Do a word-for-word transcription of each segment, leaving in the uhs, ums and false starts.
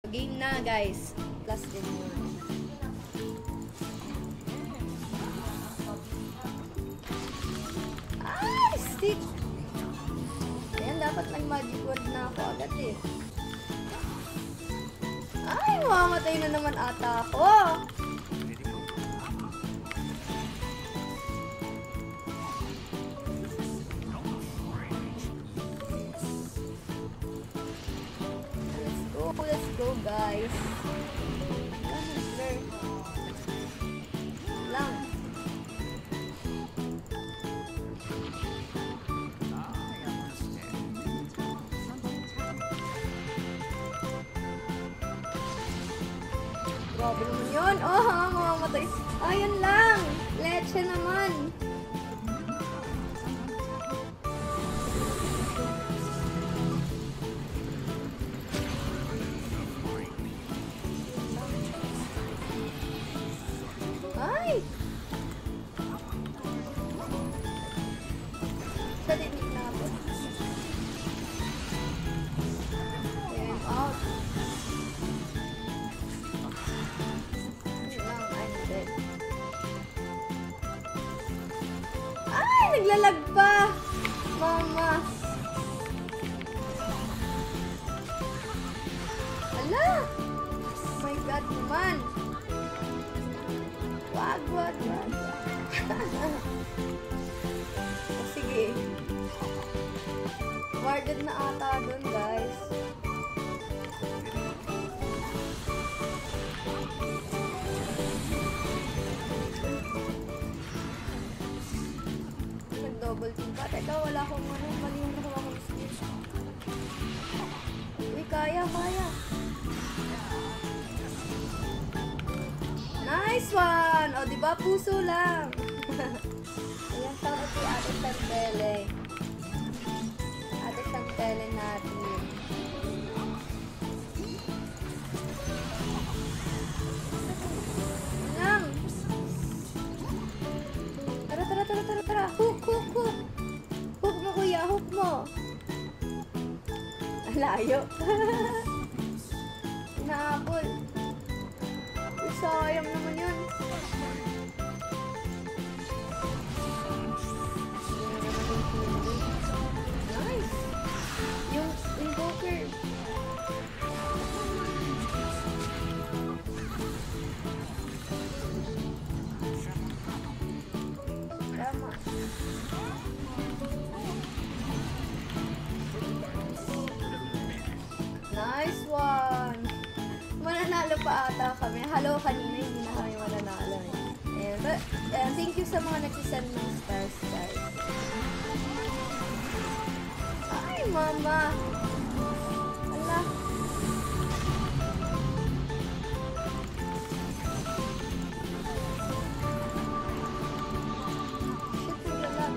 Game na, guys. Plus din yun. Ay, stick! Ayan, dapat may magic word na ako agad eh. Ay, mamamatay na naman ata ako. Let's go, guys. Lang. Grabe naman yun. Oh, ha, mamamatay. Ayun lang. Leche naman. Ay! Sa dinig na ako. Ayan, out. Yun lang, I'm dead. Ay! Naglalag pa! Mama! Ala! Oh my God naman! Wag, wag, wag. Sige. Warded na ata dun, guys. Nag-double team pa. Teka, wala akong ano. Mali yung nakuha ko skill. Uy, kaya, kaya. Nice one! O, diba? Puso lang. Ayan, tawag si Ate Chantele. Ate Chantele natin. Lang! Tara, tara, tara, tara, tara! Hook, hook, hook! Hook mo, kuya! Hook mo! Layo! Inaapol! Sayang naman yun. Nice! Yung invoker. Tama. Nice one! Mananalo pa ata kami. Hello, kanina hindi na kami mananalo. Ayan. But, uh, thank you sa mga nagsisend ng stars, guys. Ay, mama! Ala! Shit, wala lang.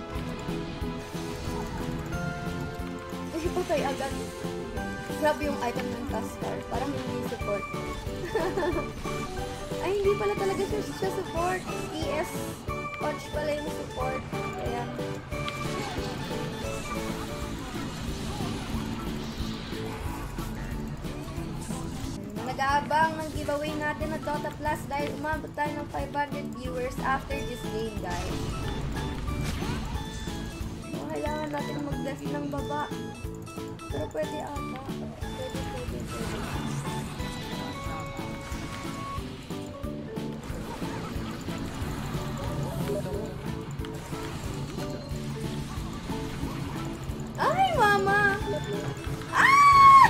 Ay, patay agad. Grabe yung item ng Taskar. Parang hindi support. Ay, hindi pala talaga siya, siya support. E S Watch pala yung support. Kaya... Nag-aabang ng giveaway natin na Dota Plus dahil umabot tayo ng five hundred viewers after this game, guys. So, kailangan natin mag-def ng baba. Pero pwede ata. Pwede, pwede, pwede. Ay, mama! Ah!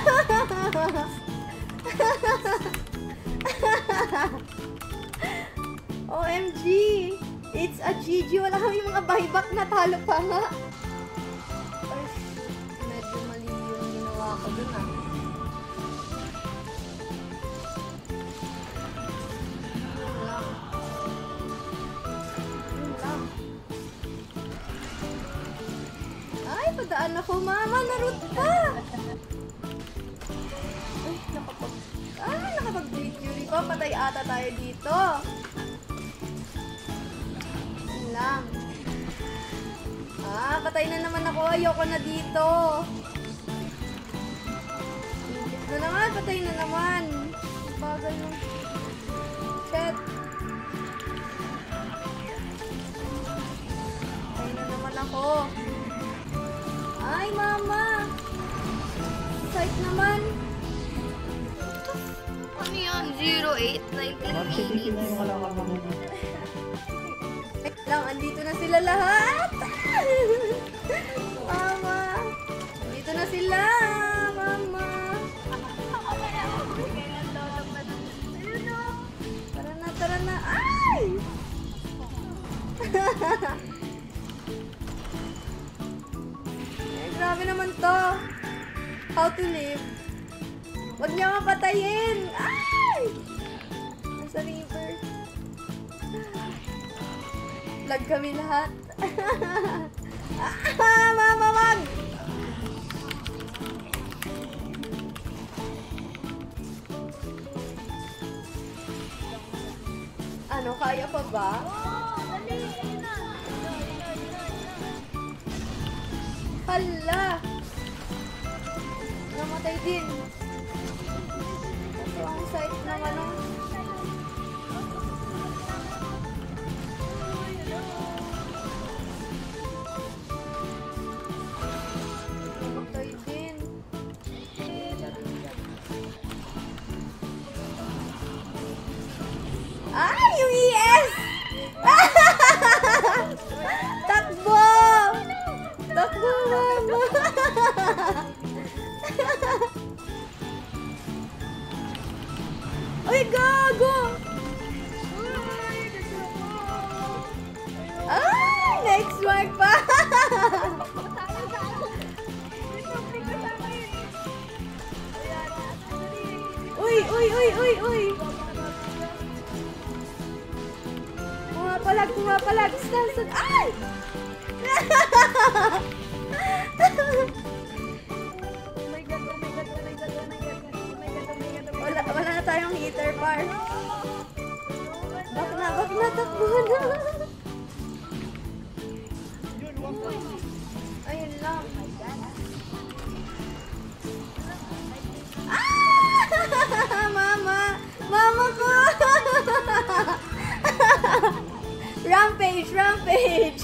O M G! It's a G G! Wala kami mga buyback na talo pa nga. Ako dun ah. Yun lang. Yun lang. Ay, padaan ako. Mama, narot pa! Ay, nakapag... Ah, nakapag-great fury ko. Patay ata tayo dito. Yun lang. Ah, patay na naman ako. Ayoko na dito. Na naman, patay na naman. tagal mo. Shit. Ay na naman ako. Ay, mama. Sight naman. Ano yan? zero eight nineteen minutes. Wait lang, andito na sila lahat. Mama. Andito na sila. Mama. Tara na, tara na. Ay! Ay, grabe naman to. How to live. Huwag niya mapatayin. Ay! Nasa river. Vlog kami lahat. Ah, mama, wag! Ano, kaya pa ba? Hala! Namatay din. Ito ang site ng ano. Namatay din. Ay, yung E S! Takbo! Takbo, mama! Uy, gago! Ay, next mark pa! Uy, uy, uy, uy, uy! Pumapalag, pumapalag! Stun, stun! Ay! Wala, wala na tayong heater, par. Bak na, bak na, takbo na. Ayun lang. Ah! Mama! Mama ko! Rampage! Rampage!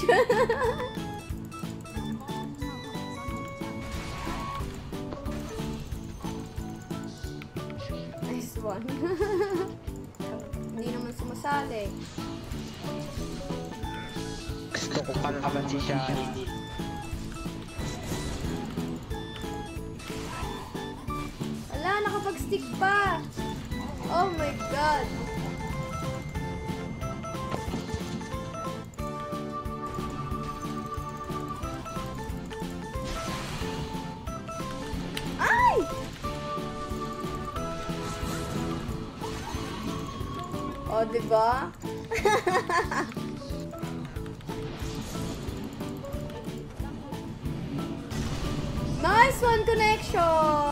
Nice one. Hindi naman sumasali. Gusto ko kalaban si Shani. Wala, nakapag-stick pa. Oh my God. Ay! Oh, diba? Nice one connection!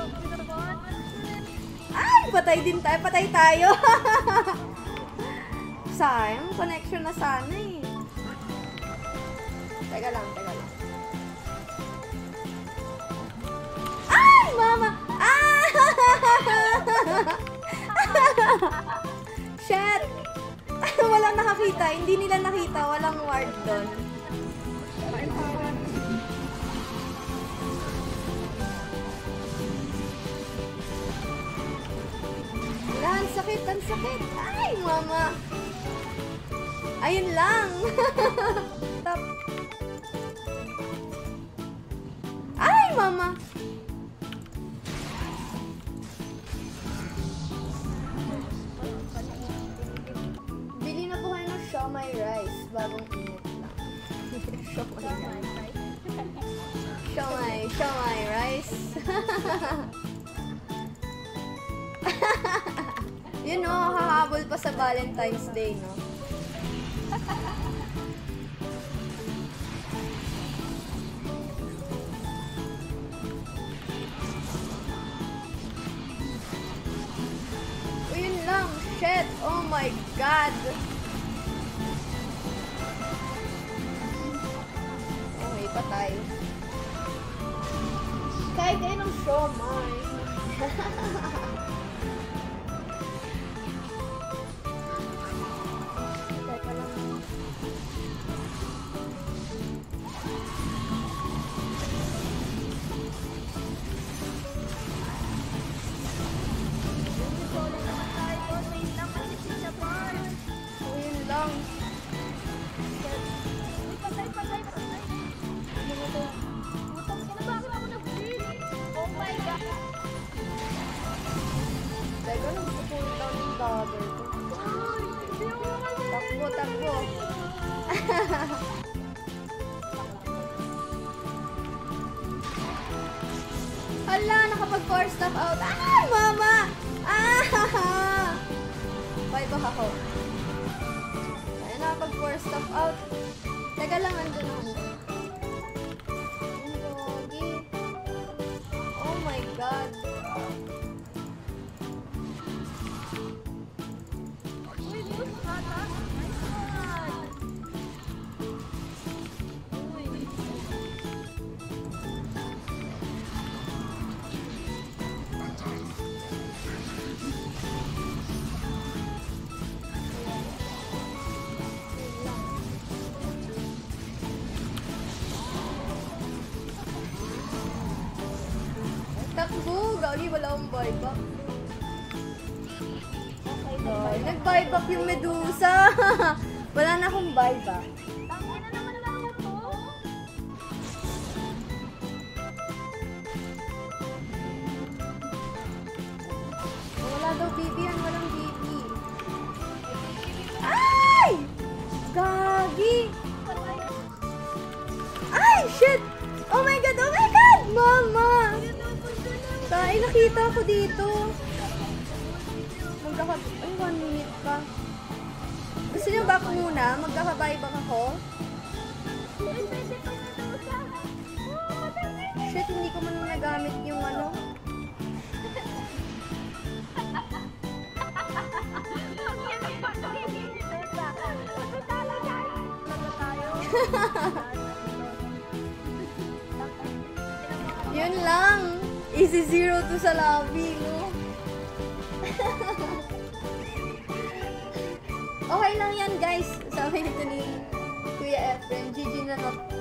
Ay! Patay din tayo. Patay tayo. Sayang. Connection na sana eh. Teka lang, teka lang. Ay! Mama! Ah! Shit! Walang nakakita. Hindi nila nakita. Walang ward doon. Wala, ang sakit, ang sakit. Ay, mama. Ayun lang. Stop. Ay, mama. Bili na po kayo ng siomai rice. Bagong init lang. Siomai rice. Siomai, siomai rice. Yun o, hahabol pa sa Valentine's Day, no? O, yun lang. Shit! Oh my God! Oh, may patay. Kahit kayo ng siomai. takbo. Hala, nakapag four stop out. Ay, mama! Ah! Bye ba ako? Ay, nakapag four stop out. Teka lang, andun ako. Ang gogi. Oh my God. Uy, boost ka ta? Nice one! Uy. Takbo! Gagi, wala akong buyback. Okay, Ay, nag-buyback yung Medusa! Wala na akong buyback. tangin na naman lang ito. Wala daw B B yan, walang B B. Ay! Gagi! Ay, shit! Oh my God, oh my God! Mama! Tay, nakita ko dito. Magkaka... Ay, one minute pa. Gusto niyo back muna? Magkaka-buyback ako? Shit, hindi ko man nagamit yung ano. Yun lang. Easy zero to sa lobby, no? Okay lang yan, guys. Sabi nito ni Kuya Efren, G G na not